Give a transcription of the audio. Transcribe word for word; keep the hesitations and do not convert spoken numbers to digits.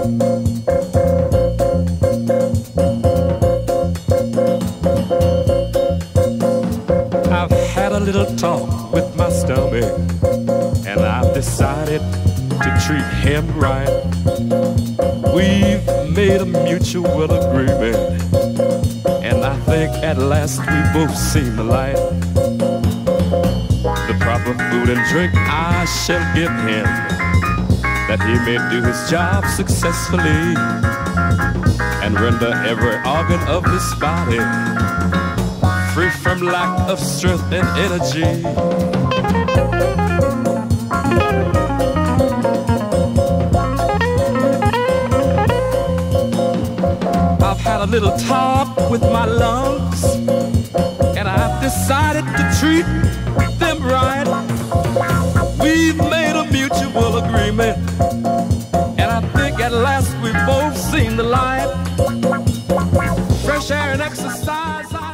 I've had a little talk with my stomach, and I've decided to treat him right. We've made a mutual agreement, and I think at last we both seen the light. The proper food and drink I shall give him, that he may do his job successfully and render every organ of his body free from lack of strength and energy. I've had a little talk with my lungs, and I've decided to treat them right. We've made a mutual agreement, and I think at last we've both seen the light. Fresh air and exercise.